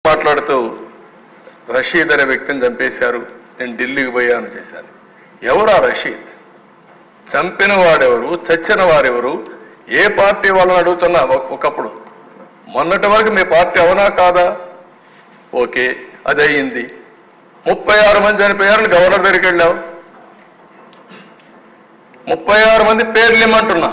మాట్లాడుతూ రషీద్ అనే వ్యక్తిని చంపేశారు, నేను ఢిల్లీకి పోయాను చేశాను. ఎవరు ఆ రషీద్? చంపిన వాడెవరు, చచ్చిన వారెవరు, ఏ పార్టీ వాళ్ళని అడుగుతున్నా. ఒకప్పుడు మొన్నటి వరకు మీ పార్టీ అవునా కాదా? ఓకే, అది అయ్యింది. 36 మంది చనిపోయారని గవర్నర్ దగ్గరికి వెళ్ళావు. 36 మంది పేర్లు ఇమ్మంటున్నా.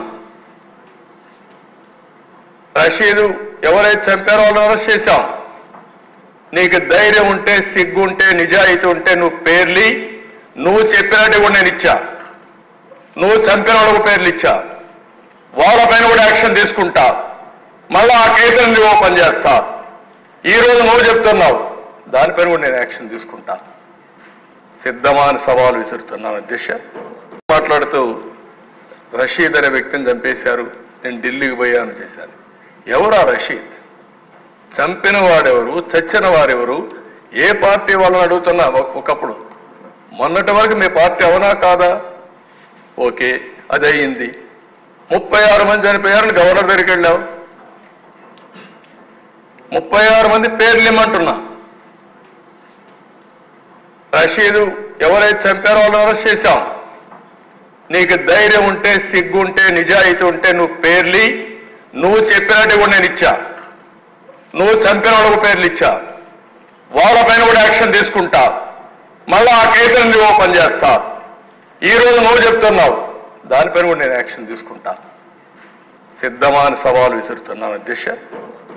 రషీదు ఎవరైతే చంపారో వాళ్ళని అరెస్ట్ చేశాం. నీకు ధైర్యం ఉంటే, సిగ్గు ఉంటే, నిజాయితీ ఉంటే నువ్వు పేర్లి, నువ్వు చెప్పినట్టు కూడా నేను ఇచ్చా. నువ్వు చంపిన వాళ్ళకు పేర్లు ఇచ్చా, వాళ్ళపైన కూడా యాక్షన్ తీసుకుంటా. మళ్ళా ఆ కేసులను నువ్వు ఓపెన్ చేస్తా. ఈరోజు నువ్వు చెప్తున్నావు, దానిపైన కూడా నేను యాక్షన్ తీసుకుంటా. సిద్ధమా అని సవాలు విసురుతున్నాను అధ్యక్ష. మాట్లాడుతూ రషీద్ అనే వ్యక్తిని చంపేశారు, నేను ఢిల్లీకి పోయాను చేశాను. ఎవరు ఆ రషీద్? చంపిన వాడెవరు, చచ్చిన వారెవరు, ఏ పార్టీ వాళ్ళని అడుగుతున్నా. ఒకప్పుడు మొన్నటి వరకు మీ పార్టీ అవునా కాదా? ఓకే, అది అయ్యింది. 36 మంది చనిపోయారని గవర్నర్ దగ్గరికి వెళ్ళావు. 36 మంది పేర్లు ఇమ్మంటున్నా. రషీదు ఎవరైతే చంపారో వాళ్ళని అరెస్ట్ చేశాం. నీకు ధైర్యం ఉంటే, సిగ్గు ఉంటే, నిజాయితీ ఉంటే నువ్వు పేర్లి, నువ్వు చెప్పినట్టు కూడా నేను ఇచ్చా. నువ్వు చంపిన వాళ్ళకు పేర్లు ఇచ్చా, వాళ్ళపైన కూడా యాక్షన్ తీసుకుంటా. మళ్ళా ఆ కేసులను నువ్వు ఓపెన్ చేస్తా. ఈరోజు నువ్వు చెప్తున్నావు, దానిపైన కూడా నేను యాక్షన్ తీసుకుంటా. సిద్ధమా అని సవాలు విసురుతున్నాను అధ్యక్ష.